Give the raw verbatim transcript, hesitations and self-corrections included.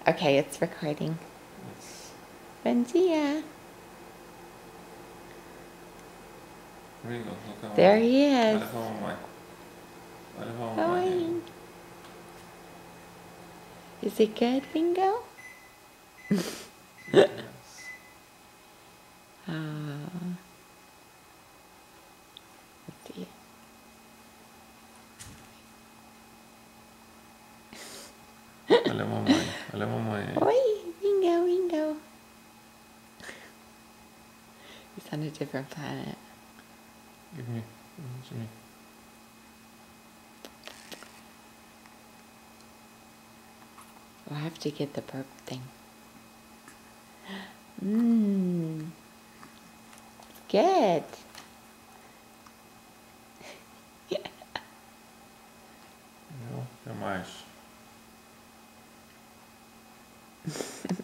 Okay, it's recording. It's... Bom dia. Ringo, look at There mamãe. he is. Olha pra mamãe. Olha pra mamãe, Oi. Ringo. Is it good, Ringo? Yes. Ah. Let's see. Olha a mamãe. Olha a mamãe aí. Oi, Ringo, Ringo. He's on a different planet. Give me. Give it to me. We'll have to get the burp thing. Mmm. Good. Viu? Até mais.